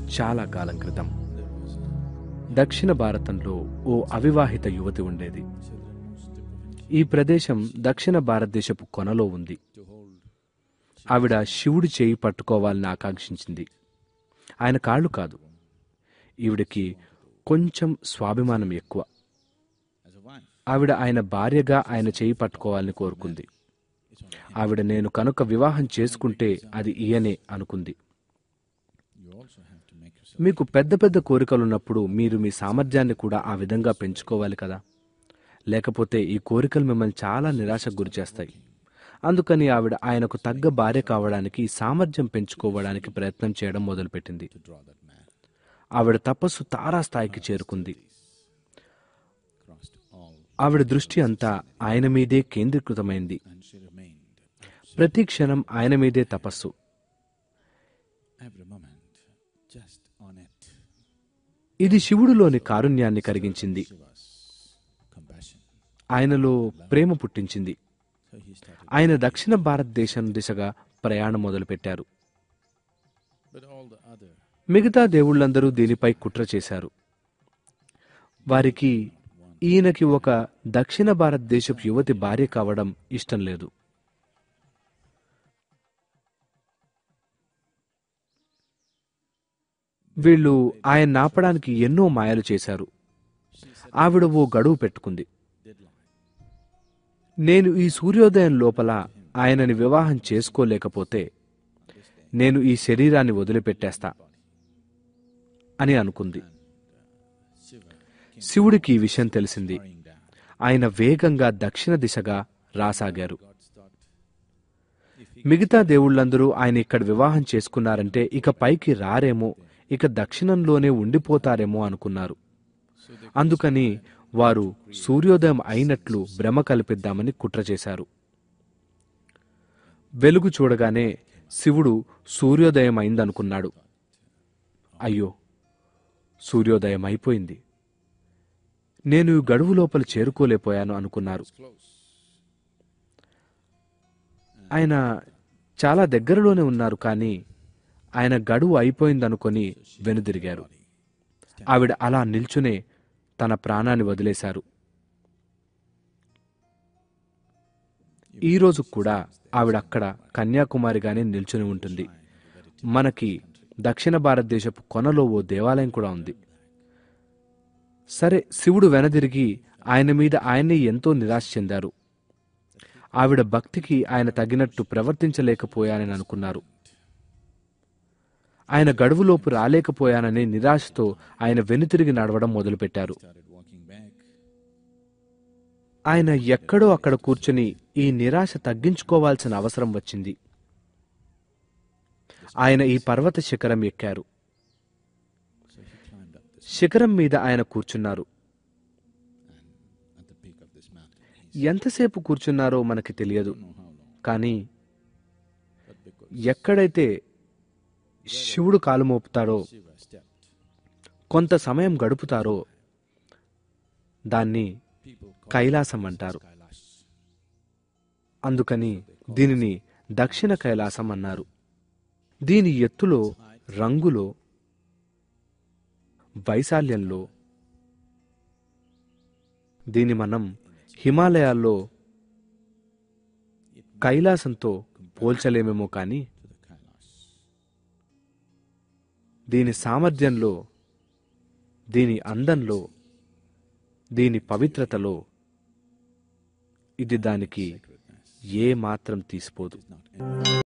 చాలా కాలం క్రితం దక్షిణ భారతంలో ఓ అవివాహిత యువతి ఉండేది. ఈ ప్రదేశం దక్షిణ భారతదేశపు కొనలో ఉంది. ఆవిడ శివుడి చేయి పట్టుకోవాలని ఆకాంక్షించింది. ఆయన కాళ్ళు కాదు. ఈవిడికి కొంచెం స్వాభిమానం ఎక్కువ. ఆవిడ ఆయన భార్యగా ఆయన చేయి పట్టుకోవాలని కోరుకుంది. ఆవిడ నేను కనుక వివాహం చేసుకుంటే అది ఈయనే అనుకుంది. మీకు పెద్ద పెద్ద కోరికలున్నప్పుడు మీరు మీ సామర్థ్యాన్ని కూడా ఆ విధంగా పెంచుకోవాలి కదా. లేకపోతే ఈ కోరికలు మిమ్మల్ని చాలా నిరాశకు గురిచేస్తాయి. అందుకని ఆవిడ ఆయనకు తగ్గ భార్య కావడానికి సామర్థ్యం పెంచుకోవడానికి ప్రయత్నం చేయడం మొదలుపెట్టింది. ఆవిడ తపస్సు తారాస్థాయికి చేరుకుంది. ఆవిడ దృష్టి అంతా ఆయన మీదే కేంద్రీకృతమైంది. ప్రతి క్షణం ఆయన మీదే తపస్సు. ఇది శివుడిలోని కారుణ్యాన్ని కరిగించింది. ఆయనలో ప్రేమ పుట్టించింది. ఆయన దక్షిణ భారతదేశం దిశగా ప్రయాణం మొదలుపెట్టారు. మిగతా దేవుళ్లందరూ దీనిపై కుట్ర చేశారు. వారికి ఈయనకి ఒక దక్షిణ భారతదేశపు యువతి భార్య కావడం ఇష్టం లేదు. వీళ్ళు ఆయన నాపడానికి ఎన్నో మాయలు చేశారు. ఆవిడ ఓ గడువు పెట్టుకుంది. నేను ఈ సూర్యోదయం లోపల ఆయనని వివాహం చేసుకోలేకపోతే నేను ఈ శరీరాన్ని వదిలిపెట్టేస్తా అని అనుకుంది. శివుడికి ఈ విషయం తెలిసింది. ఆయన వేగంగా దక్షిణ దిశగా రాసాగారు. మిగతా దేవుళ్లందరూ ఆయన ఇక్కడ వివాహం చేసుకున్నారంటే ఇక పైకి రారేమో, ఇక దక్షిణంలోనే ఉండిపోతారేమో అనుకున్నారు. అందుకని వారు సూర్యోదయం అయినట్లు భ్రమ కల్పిద్దామని కుట్ర చేశారు. వెలుగు చూడగానే శివుడు సూర్యోదయం అయిందనుకున్నాడు. అయ్యో, సూర్యోదయం అయిపోయింది, నేను ఈ గడువు లోపల చేరుకోలేకపోయాను అనుకున్నారు. ఆయన చాలా దగ్గరలోనే ఉన్నారు, కానీ ఆయన గడువు అయిపోయిందనుకొని వెనుదిరిగారు. ఆవిడ అలా నిల్చునే తన ప్రాణాన్ని వదిలేశారు. ఈరోజు కూడా ఆవిడ అక్కడ కన్యాకుమారిగానే నిల్చుని ఉంటుంది. మనకి దక్షిణ భారతదేశపు కొనలో ఓ దేవాలయం కూడా ఉంది. సరే, శివుడు వెనదిరిగి ఆయన మీద ఆయనే ఎంతో నిరాశ చెందారు. ఆవిడ భక్తికి ఆయన తగినట్టు ప్రవర్తించలేకపోయానని అనుకున్నారు. ఆయన గడువులోపు రాలేకపోయాననే నిరాశతో ఆయన వెనుతిరిగి నడవడం మొదలుపెట్టారు. ఆయన ఎక్కడో అక్కడ కూర్చుని ఈ నిరాశ తగ్గించుకోవాల్సిన అవసరం వచ్చింది. ఆయన ఈ పర్వత శిఖరం ఎక్కారు. శిఖరం మీద ఆయన కూర్చున్నారు. ఎంతసేపు కూర్చున్నారో మనకి తెలియదు, కానీ ఎక్కడైతే శివుడు కాలు మోపుతాడో, కొంత సమయం గడుపుతారో దాన్ని కైలాసం అంటారు. అందుకని దీనిని దక్షిణ కైలాసం అన్నారు. దీని ఎత్తులో, రంగులో, వైశాల్యంలో దీని మనం హిమాలయాల్లో కైలాసంతో పోల్చలేమేమో, కానీ దీని సామర్థ్యంలో, దీని అందంలో, దీని పవిత్రతలో ఇది దానికి ఏ మాత్రం తీసిపోదు.